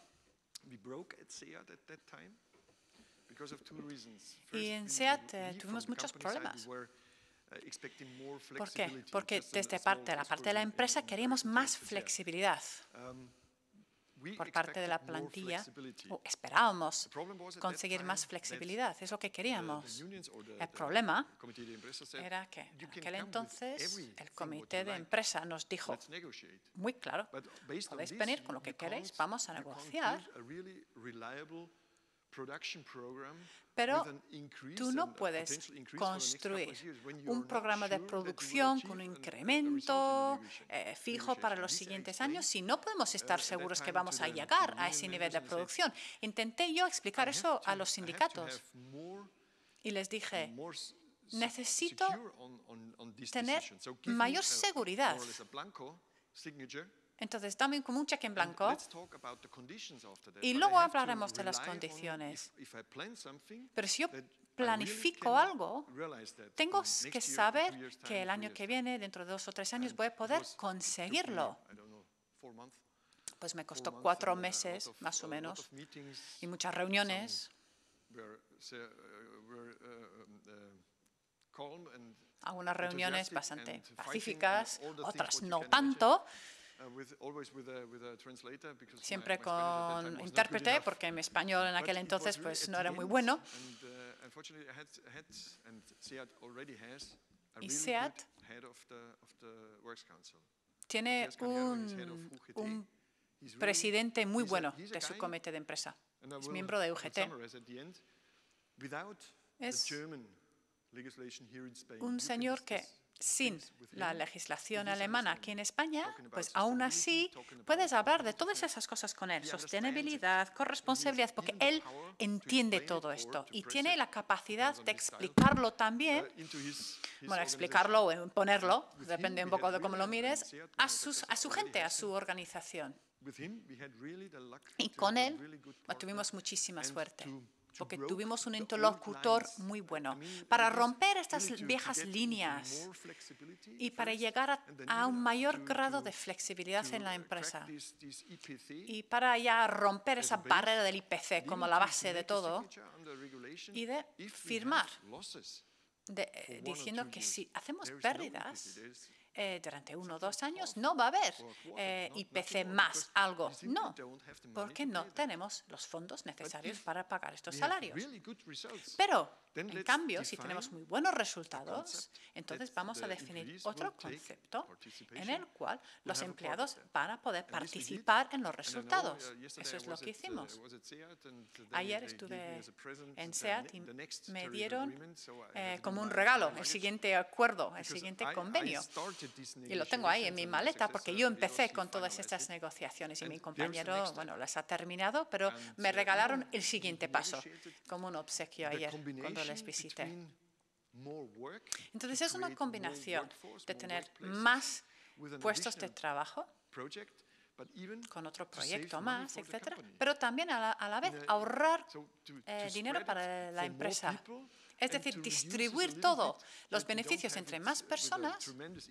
Y en SEAT tuvimos muchos problemas. ¿Por qué? Porque desde la parte de la empresa queríamos más flexibilidad. Por parte de la plantilla, esperábamos conseguir más flexibilidad, es lo que queríamos. El problema era que en aquel entonces el comité de empresa nos dijo muy claro, podéis venir con lo que queréis, vamos a negociar, pero tú no puedes construir un programa de producción con un incremento fijo para los siguientes años si no podemos estar seguros que vamos a llegar a ese nivel de producción. Intenté yo explicar eso a los sindicatos y les dije, necesito tener mayor seguridad. Entonces, dame como un cheque en blanco y luego hablaremos de las condiciones. Pero si yo planifico algo, tengo que saber que el año que viene, dentro de 2 o 3 años, voy a poder conseguirlo. Pues me costó 4 meses, más o menos, y muchas reuniones. Algunas reuniones bastante pacíficas, otras no tanto. Siempre con intérprete, porque mi español en aquel entonces pues no era muy bueno. Y SEAT tiene un presidente muy bueno de su comité de empresa. Es miembro de UGT. Es un señor que sin la legislación alemana aquí en España, pues aún así puedes hablar de todas esas cosas con él. Sostenibilidad, corresponsabilidad, porque él entiende todo esto y tiene la capacidad de explicarlo también, bueno, explicarlo o imponerlo, depende un poco de cómo lo mires, a su gente, a su organización. Y con él tuvimos muchísima suerte, porque tuvimos un interlocutor muy bueno para romper estas viejas líneas y para llegar a un mayor grado de flexibilidad en la empresa y para ya romper esa barrera del IPC como la base de todo y de firmar diciendo que si hacemos pérdidas durante 1 o 2 años no va a haber IPC más algo. No, porque no tenemos los fondos necesarios para pagar estos salarios. Pero, en cambio, si tenemos muy buenos resultados, entonces vamos a definir otro concepto en el cual los empleados van a poder participar en los resultados. Eso es lo que hicimos. Ayer estuve en SEAT y me dieron como un regalo el siguiente acuerdo, el siguiente convenio. Y lo tengo ahí en mi maleta porque yo empecé con todas estas negociaciones y mi compañero, bueno, las ha terminado, pero me regalaron el siguiente paso como un obsequio ayer cuando les visité. Entonces es una combinación de tener más puestos de trabajo con otro proyecto más, etcétera, pero también a la vez ahorrar dinero para la empresa. Es decir, distribuir todos los beneficios entre más personas,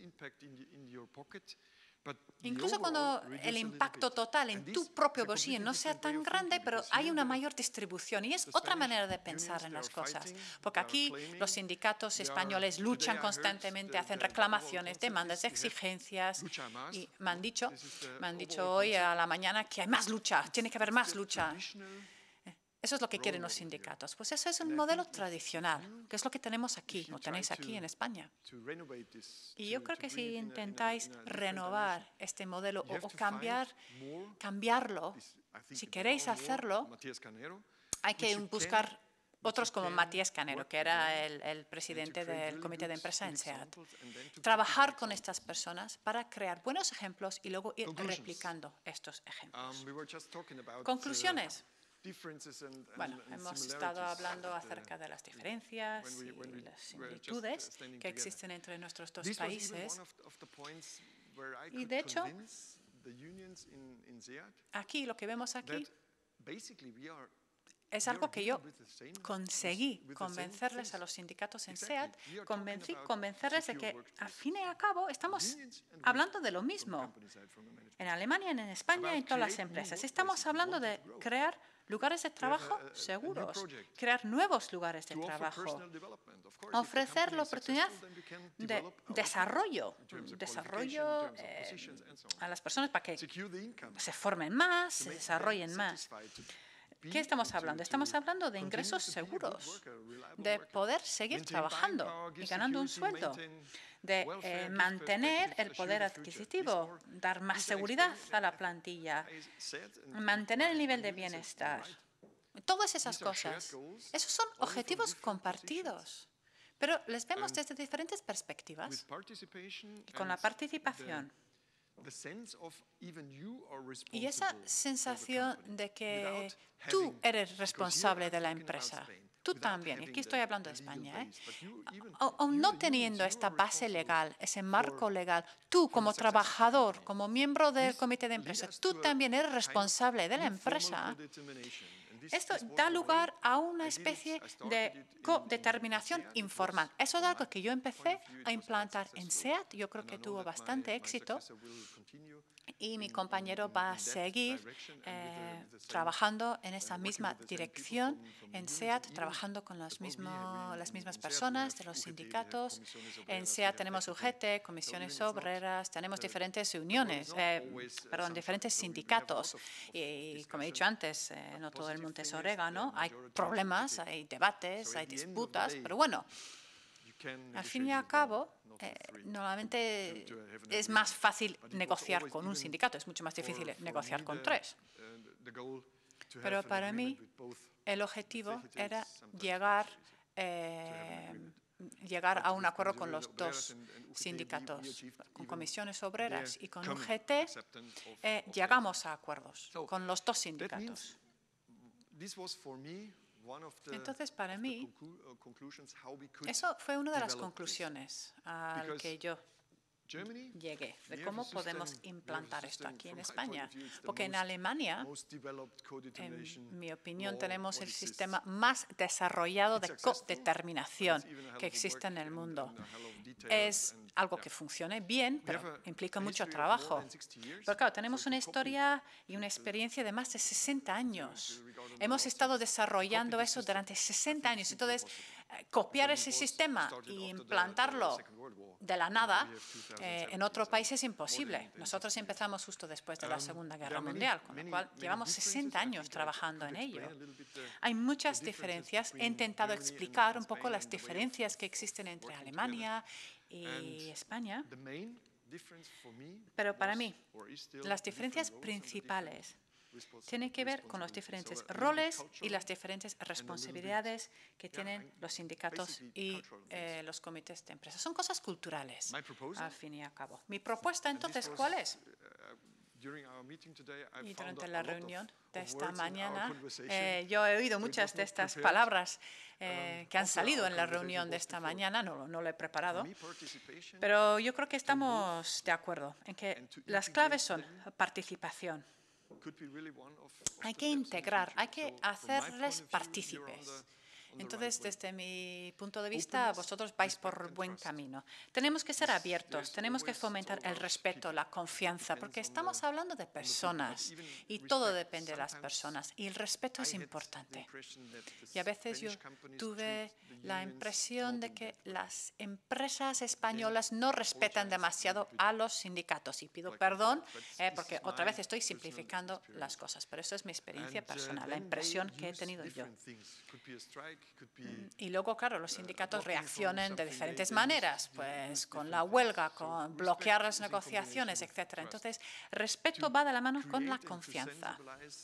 incluso cuando el impacto total en tu propio bolsillo no sea tan grande, pero hay una mayor distribución. Y es otra manera de pensar en las cosas. Porque aquí los sindicatos españoles luchan constantemente, hacen reclamaciones, demandas, exigencias. Y me han dicho hoy a la mañana que hay más lucha, tiene que haber más lucha. Eso es lo que quieren los sindicatos. Pues eso es un modelo tradicional, que es lo que tenemos aquí, o tenéis aquí en España. Y yo creo que si intentáis renovar este modelo o cambiarlo, si queréis hacerlo, hay que buscar otros como Matías Canero, que era el presidente del comité de empresa en SEAT. Trabajar con estas personas para crear buenos ejemplos y luego ir replicando estos ejemplos. Conclusiones. Bueno, hemos estado hablando acerca de las diferencias y las similitudes que existen entre nuestros dos países. Y de hecho, aquí lo que vemos aquí es algo que yo conseguí convencerles a los sindicatos en SEAT, convencerles de que, al fin y al cabo, estamos hablando de lo mismo. En Alemania, en España, en todas las empresas. Estamos hablando de crear lugares de trabajo seguros, crear nuevos lugares de trabajo, ofrecer la oportunidad de desarrollo a las personas para que se formen más, se desarrollen más. ¿Qué estamos hablando? Estamos hablando de ingresos seguros, de poder seguir trabajando y ganando un sueldo, de mantener el poder adquisitivo, dar más seguridad a la plantilla, mantener el nivel de bienestar. Todas esas cosas, esos son objetivos compartidos, pero les vemos desde diferentes perspectivas. Y con la participación y esa sensación de que tú eres responsable de la empresa, tú también, y aquí estoy hablando de España, aún no teniendo esta base legal, ese marco legal, tú como trabajador, como miembro del comité de empresa, tú también eres responsable de la empresa. Esto da lugar a una especie de codeterminación informal. Eso es algo que yo empecé a implantar en SEAT. Yo creo que tuvo bastante éxito y mi compañero va a seguir trabajando en esa misma dirección en SEAT, trabajando con las mismas personas de los sindicatos. En SEAT tenemos UGT, comisiones obreras, tenemos diferentes uniones, diferentes sindicatos. Y como he dicho antes, no todo el mundo es orégano, hay problemas, hay debates, hay disputas, pero bueno, al fin y al cabo, normalmente es más fácil negociar con un sindicato, es mucho más difícil negociar con 3. Pero para mí, el objetivo era llegar a un acuerdo con los 2 sindicatos, con comisiones obreras y con UGT, llegamos a acuerdos con los 2 sindicatos. Entonces, para mí, eso fue una de las conclusiones a las que yo llegué, de cómo podemos implantar esto aquí en España. Porque en Alemania, en mi opinión, tenemos el sistema más desarrollado de codeterminación que existe en el mundo. Es algo que funcione bien, pero implica mucho trabajo. Pero claro, tenemos una historia y una experiencia de más de 60 años. Hemos estado desarrollando eso durante 60 años. Entonces, copiar ese sistema e implantarlo de la nada en otro país es imposible. Nosotros empezamos justo después de la Segunda Guerra Mundial, con lo cual llevamos 60 años trabajando en ello. Hay muchas diferencias. He intentado explicar un poco las diferencias que existen entre Alemania y España, pero para mí las diferencias principales tienen que ver con los diferentes roles y las diferentes responsabilidades que tienen los sindicatos y los comités de empresa. Son cosas culturales, al fin y al cabo. Mi propuesta, entonces, ¿cuál es? Y durante la reunión de esta mañana, yo he oído muchas de estas palabras que han salido en la reunión de esta mañana, no lo he preparado, pero yo creo que estamos de acuerdo en que las claves son participación. Hay que integrar, hay que hacerles partícipes. Entonces, desde mi punto de vista, vosotros vais por buen camino. Tenemos que ser abiertos, tenemos que fomentar el respeto, la confianza, porque estamos hablando de personas y todo depende de las personas y el respeto es importante. Y a veces yo tuve la impresión de que las empresas españolas no respetan demasiado a los sindicatos y pido perdón porque otra vez estoy simplificando las cosas, pero eso es mi experiencia personal, la impresión que he tenido yo. Y luego, claro, los sindicatos reaccionan de diferentes maneras, pues con la huelga, con bloquear las negociaciones, etc. Entonces, respeto va de la mano con la confianza.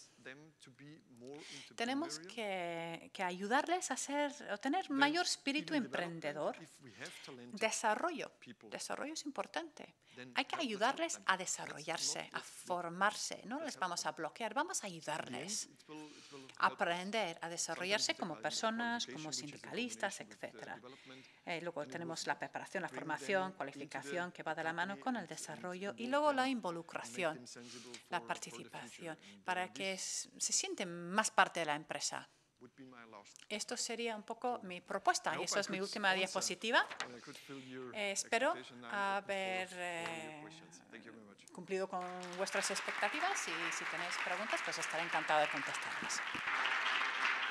Tenemos que ayudarles a tener mayor espíritu emprendedor. Desarrollo es importante. Hay que ayudarles a desarrollarse, a formarse. No les vamos a bloquear, vamos a ayudarles a aprender a desarrollarse como personas, como sindicalistas, etc. Luego tenemos la preparación, la formación, cualificación que va de la mano con el desarrollo y luego la involucración, la participación, para que se sienten más parte de la empresa. Esto sería un poco mi propuesta y eso es mi última diapositiva. Espero haber cumplido con vuestras expectativas y si tenéis preguntas, pues estaré encantado de contestarlas.